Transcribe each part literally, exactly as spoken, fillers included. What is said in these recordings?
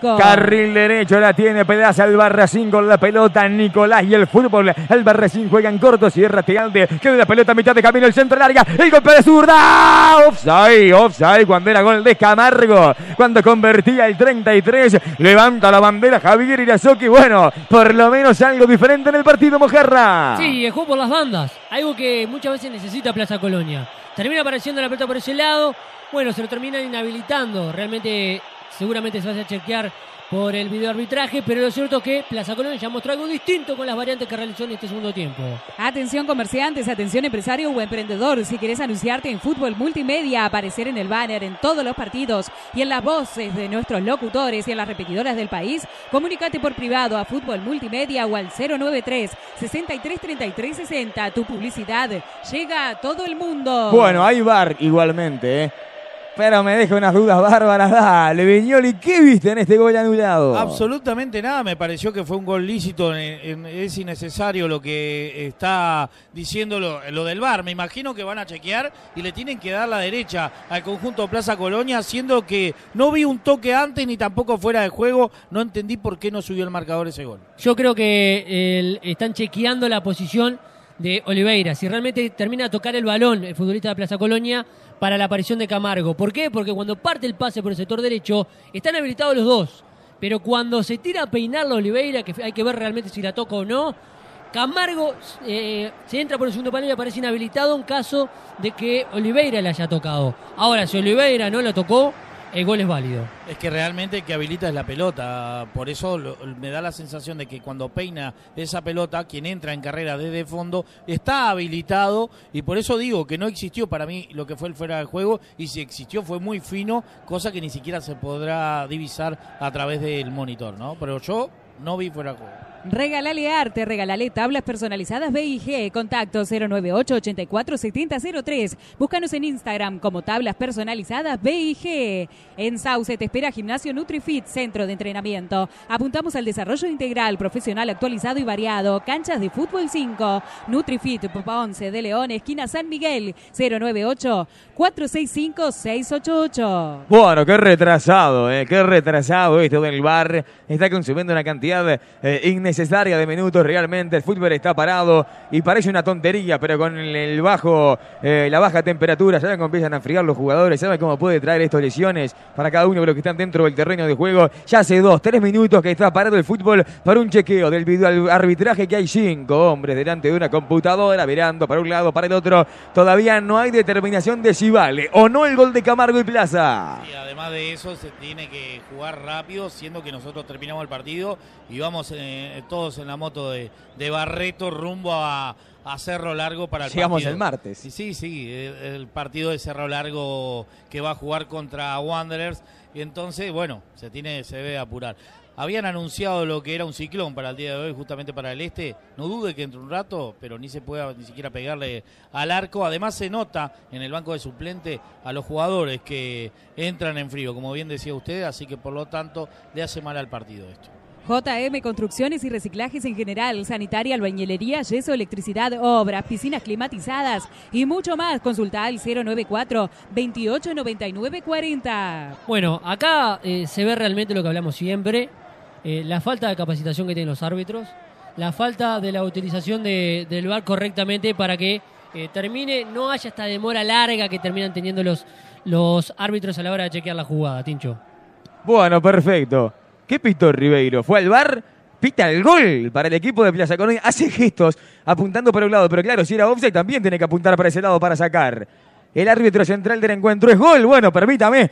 cinco. Carril derecho la tiene Pedaza, el Barracín con la pelota, Nicolás y el fútbol. El Barracín juega en corto, cierra Tealde, queda la pelota a mitad de camino, el centro larga, el golpe de zurda. Offside, offside cuando era gol de Camargo, cuando convertía el treinta y tres. Levanta la bandera Javier Irazoki. Bueno, por lo menos algo diferente en el partido, Mojarra. Sí, jugó por las bandas, algo que muchas veces necesita Plaza Colonia. Termina apareciendo la pelota por ese lado. Bueno, se lo terminan inhabilitando. Realmente, seguramente se va a chequear por el videoarbitraje, pero lo cierto es que Plaza Colonia ya mostró algo distinto con las variantes que realizó en este segundo tiempo. Atención comerciantes, atención empresario o emprendedor. Si querés anunciarte en Fútbol Multimedia, aparecer en el banner, en todos los partidos y en las voces de nuestros locutores y en las repetidoras del país, comunícate por privado a Fútbol Multimedia o al cero nueve tres, sesenta y tres, treinta y tres, sesenta. Tu publicidad llega a todo el mundo. Bueno, hay V A R igualmente, ¿eh? Pero me deja unas dudas bárbaras. Dale, Viñoli, ¿qué viste en este gol anulado? Absolutamente nada, me pareció que fue un gol lícito, en, en, es innecesario lo que está diciendo lo, lo del V A R. Me imagino que van a chequear y le tienen que dar la derecha al conjunto Plaza Colonia, siendo que no vi un toque antes ni tampoco fuera de juego. No entendí por qué no subió el marcador ese gol. Yo creo que el, están chequeando la posición de Oliveira, si realmente termina a tocar el balón el futbolista de Plaza Colonia para la aparición de Camargo. ¿Por qué? Porque cuando parte el pase por el sector derecho están habilitados los dos, pero cuando se tira a peinarlo Oliveira, que hay que ver realmente si la toca o no, Camargo eh, se entra por el segundo palo y aparece inhabilitado en caso de que Oliveira le haya tocado. Ahora, si Oliveira no la tocó, el gol es válido. Es que realmente el que habilita es la pelota, por eso lo, me da la sensación de que cuando peina esa pelota, quien entra en carrera desde fondo está habilitado, y por eso digo que no existió para mí lo que fue el fuera de juego, y si existió fue muy fino, cosa que ni siquiera se podrá divisar a través del monitor, ¿no? Pero yo no vi fuera de juego. Regalale arte, regalale tablas personalizadas B I G. Contacto cero nueve ocho, ochenta y cuatro, setenta cero tres. Búscanos en Instagram como tablas personalizadas B I G. En Sauce te espera Gimnasio NutriFit, centro de entrenamiento. Apuntamos al desarrollo integral, profesional, actualizado y variado. Canchas de fútbol cinco. NutriFit, Ponce de León, esquina San Miguel. cero nueve ocho, cuatro seis cinco, seis ocho ocho. Bueno, qué retrasado, eh, qué retrasado esto del V A R. Está consumiendo una cantidad eh, innecesaria de minutos realmente. El fútbol está parado y parece una tontería, pero con el, el bajo, eh, la baja temperatura, saben cómo empiezan a enfriar los jugadores, saben cómo puede traer esto lesiones para cada uno de los que están dentro del terreno de juego. Ya hace dos, tres minutos que está parado el fútbol para un chequeo del video arbitraje, que hay cinco hombres delante de una computadora mirando para un lado, para el otro. Todavía no hay determinación de si vale o no el gol de Camargo y Plaza. Y además de eso se tiene que jugar rápido, siendo que nosotros terminamos el partido y vamos eh, todos en la moto de, de Barreto rumbo a, a Cerro Largo para el Llegamos partido. el martes. Sí, sí, sí, el, el partido de Cerro Largo que va a jugar contra Wanderers, y entonces, bueno, se tiene, se debe apurar. Habían anunciado lo que era un ciclón para el día de hoy, justamente para el este. No dude que entre un rato, pero ni se pueda ni siquiera pegarle al arco. Además se nota en el banco de suplente a los jugadores que entran en frío, como bien decía usted, así que por lo tanto le hace mal al partido esto. J M Construcciones y Reciclajes en general, sanitaria, albañilería, yeso, electricidad, obras, piscinas climatizadas y mucho más. Consulta al cero nueve cuatro, veintiocho noventa y nueve cuarenta. Bueno, acá eh, se ve realmente lo que hablamos siempre, eh, la falta de capacitación que tienen los árbitros, la falta de la utilización de, del V A R correctamente para que eh, termine, no haya esta demora larga que terminan teniendo los, los árbitros a la hora de chequear la jugada, Tincho. Bueno, perfecto. ¿Qué pitó Ribeiro? ¿Fue al V A R? Pita el gol para el equipo de Plaza Colonia. Hace gestos apuntando para un lado, pero claro, si era offside también tiene que apuntar para ese lado para sacar. El árbitro central del encuentro es gol. Bueno, permítame.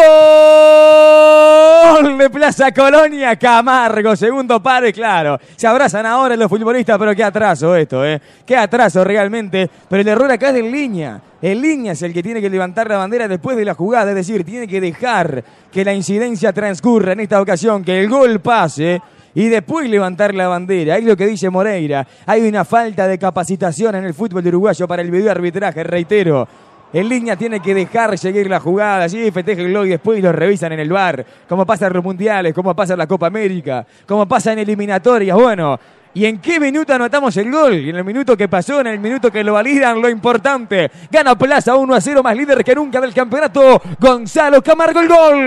¡Gol de Plaza Colonia! Camargo, segundo paro, y claro, se abrazan ahora los futbolistas, pero qué atraso esto, ¿eh? Qué atraso realmente. Pero el error acá es de Línea. El Línea es el que tiene que levantar la bandera después de la jugada, es decir, tiene que dejar que la incidencia transcurra en esta ocasión, que el gol pase y después levantar la bandera. Es lo que dice Moreira. Hay una falta de capacitación en el fútbol uruguayo para el videoarbitraje, reitero. El Línea tiene que dejar seguir la jugada, sí, festeja el gol y después lo revisan en el V A R, como pasa en los mundiales, como pasa en la Copa América, como pasa en eliminatorias. Bueno, ¿Y en qué minuto anotamos el gol? En el minuto que pasó, en el minuto que lo validan, lo importante. Gana Plaza uno a cero, más líder que nunca del campeonato. Gonzalo Camargo el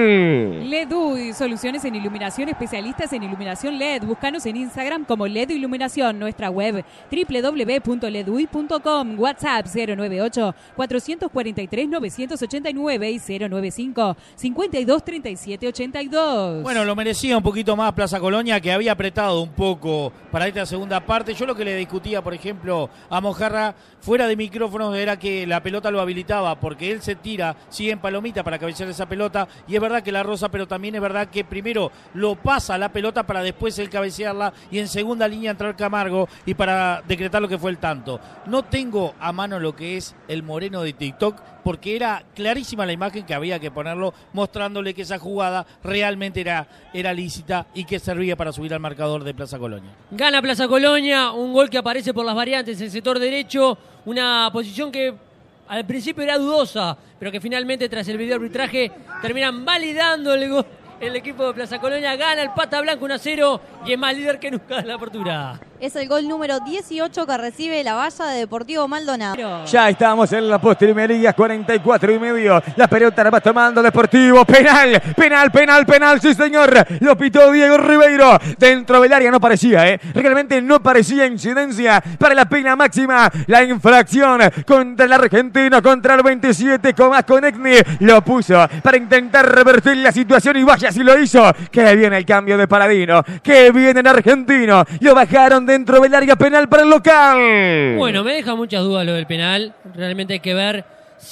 gol. Ledui, soluciones en iluminación, especialistas en iluminación L E D. Búscanos en Instagram como Ledui Iluminación. Nuestra web doble u doble u doble u punto ledui punto com. WhatsApp cero nueve ocho, cuatro cuatro tres, nueve ocho nueve y cero nueve cinco, cinco dos, tres siete ocho dos. Bueno, lo merecía un poquito más Plaza Colonia, que había apretado un poco para esta segunda parte. Yo lo que le discutía, por ejemplo, a Mojarra fuera de micrófonos era que la pelota lo habilitaba, porque él se tira, sigue en palomita para cabecear esa pelota, y es verdad que la roza, pero también es verdad que primero lo pasa la pelota para después él cabecearla, y en segunda línea entrar Camargo y para decretar lo que fue el tanto. No tengo a mano lo que es el moreno de TikTok, porque era clarísima la imagen que había que ponerlo, mostrándole que esa jugada realmente era, era lícita y que servía para subir al marcador de Plaza Colonia. Gana Plaza Colonia, un gol que aparece por las variantes en el sector derecho, una posición que al principio era dudosa, pero que finalmente tras el video arbitraje terminan validando el gol. El equipo de Plaza Colonia gana el Pata Blanca uno a cero y es más líder que nunca en la apertura. Es el gol número dieciocho que recibe la valla de Deportivo Maldonado. Ya estamos en la postrimería, cuarenta y cuatro y medio. La pelota la va tomando Deportivo. Penal, penal, penal, penal. Sí, señor. Lo pitó Diego Ribeiro. Dentro del área no parecía, ¿eh? Realmente no parecía incidencia para la pena máxima. La infracción contra el argentino, contra el veintisiete, Comás Conecni. Lo puso para intentar revertir la situación y vaya si lo hizo. Qué bien el cambio de Paladino. Qué bien el argentino. Lo bajaron dentro del área penal para el local. Bueno, me deja muchas dudas lo del penal. Realmente hay que ver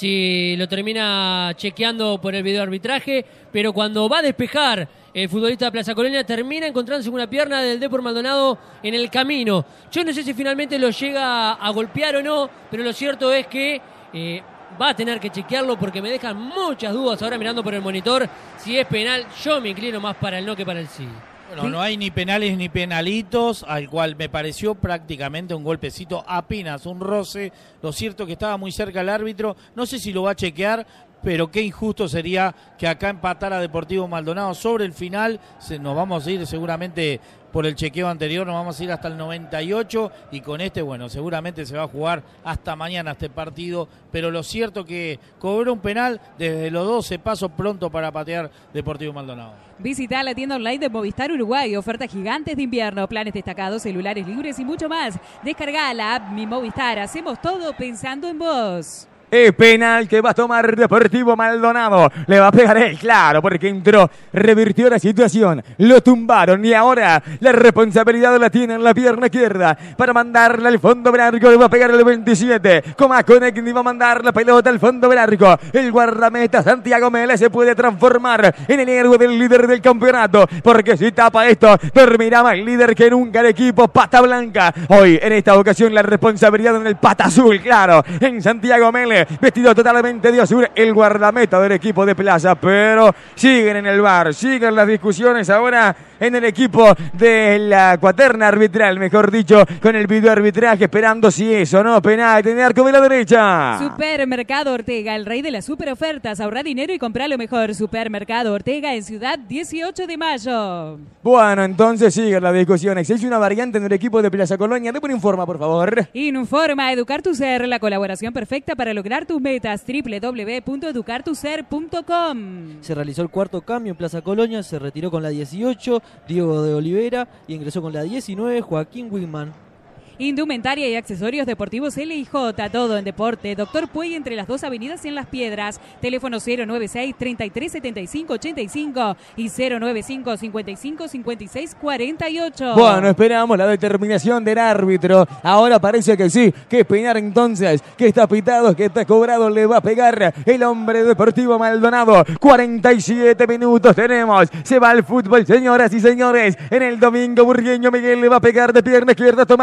si lo termina chequeando por el video arbitraje, pero cuando va a despejar el futbolista de Plaza Colonia termina encontrándose con una pierna del Depor Maldonado en el camino. Yo no sé si finalmente lo llega a golpear o no, pero lo cierto es que eh, va a tener que chequearlo porque me dejan muchas dudas ahora mirando por el monitor. Si es penal, yo me inclino más para el no que para el sí. Bueno, no hay ni penales ni penalitos, al cual me pareció prácticamente un golpecito, apenas un roce. Lo cierto es que estaba muy cerca el árbitro, no sé si lo va a chequear, pero qué injusto sería que acá empatara Deportivo Maldonado sobre el final. Se, nos vamos a ir seguramente por el chequeo anterior, nos vamos a ir hasta el noventa y ocho y con este, bueno, seguramente se va a jugar hasta mañana este partido, pero lo cierto que cobró un penal desde los doce pasos pronto para patear Deportivo Maldonado. Visita la tienda online de Movistar Uruguay, ofertas gigantes de invierno, planes destacados, celulares libres y mucho más. Descarga la app Mi Movistar, hacemos todo pensando en vos. Es penal que va a tomar Deportivo Maldonado. Le va a pegar él, claro, porque entró, revirtió la situación, lo tumbaron y ahora la responsabilidad la tiene en la pierna izquierda para mandarla al fondo del arco. Le va a pegar el veintisiete. Comás Conecni va a mandar la pelota al fondo del arco. El guardameta Santiago Mele se puede transformar en el héroe del líder del campeonato, porque si tapa esto, termina más líder que nunca el equipo Pata Blanca. Hoy, en esta ocasión, la responsabilidad en el Pata Azul, claro, en Santiago Mele. Vestido totalmente de azul, el guardameta del equipo de Plaza, pero siguen en el V A R, siguen las discusiones ahora en el equipo de la cuaterna arbitral, mejor dicho, con el video arbitraje, esperando si eso, ¿no? Penal en el arco de la derecha. Supermercado Ortega, el rey de las super ofertas, ahorra dinero y compra lo mejor. Supermercado Ortega en Ciudad, dieciocho de mayo. Bueno, entonces siguen las discusiones. Es una variante en el equipo de Plaza Colonia. Deme un informa, por favor. Informa, Educar tu Ser, la colaboración perfecta para lograr tus metas. doble u doble u doble u punto educar tu ser punto com. Se realizó el cuarto cambio en Plaza Colonia, se retiró con la dieciocho Diego de Olivera y ingresó con la diecinueve Joaquín Wigman. Indumentaria y accesorios deportivos L I J, todo en deporte. Doctor Puey entre las dos avenidas en Las Piedras. Teléfono cero nueve seis, treinta y tres, setenta y cinco, ochenta y cinco y cero nueve cinco, cincuenta y cinco, cincuenta y seis, cuarenta y ocho. Bueno, esperamos la determinación del árbitro. Ahora parece que sí, que es penal entonces, que está pitado, que está cobrado, le va a pegar el hombre Deportivo Maldonado. cuarenta y siete minutos tenemos. Se va el fútbol, señoras y señores. En el domingo burgueño, Miguel le va a pegar de pierna izquierda, Tomás Conecni.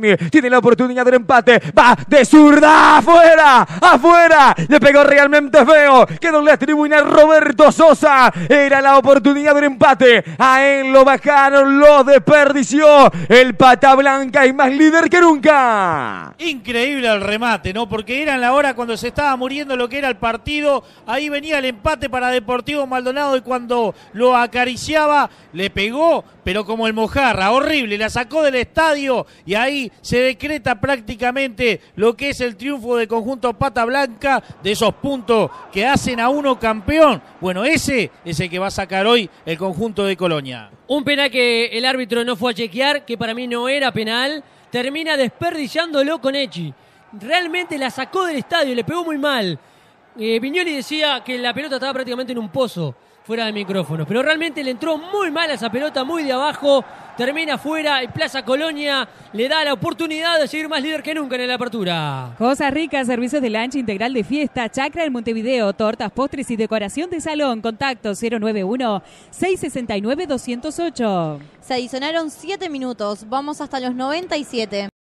Jimmy tiene la oportunidad del empate. Va de zurda. Afuera. Afuera. Le pegó realmente feo. Quedó en la tribuna Roberto Sosa. Era la oportunidad del empate. A él lo bajaron. Lo desperdició. El Pata Blanca y más líder que nunca. Increíble el remate, ¿no? Porque era en la hora cuando se estaba muriendo lo que era el partido. Ahí venía el empate para Deportivo Maldonado y cuando lo acariciaba le pegó, pero como el mojarra, horrible, la sacó del estadio y ahí se decreta prácticamente lo que es el triunfo del conjunto Pata Blanca, de esos puntos que hacen a uno campeón. Bueno, ese es el que va a sacar hoy el conjunto de Colonia. Un penal que el árbitro no fue a chequear, que para mí no era penal, termina desperdiciándolo con Echi. Realmente la sacó del estadio, le pegó muy mal. Eh, Viñoli decía que la pelota estaba prácticamente en un pozo, fuera del micrófono, pero realmente le entró muy mal a esa pelota, muy de abajo, termina fuera y Plaza Colonia le da la oportunidad de seguir más líder que nunca en la apertura. Cosas ricas, servicios de lancha integral de fiesta, chacra en Montevideo, tortas, postres y decoración de salón. Contacto cero nueve uno, seis seis nueve, dos cero ocho. Se adicionaron siete minutos. Vamos hasta los noventa y siete.